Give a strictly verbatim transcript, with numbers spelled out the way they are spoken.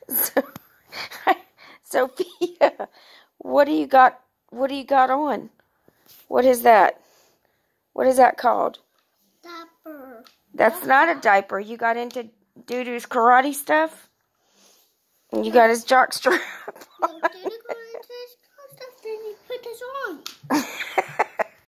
So, Sophia, what do you got? What do you got on? What is that? What is that called? Diaper. That's not a diaper. You got into Doo-Doo's karate stuff? And you got his jockstrap on. No, Doo-Doo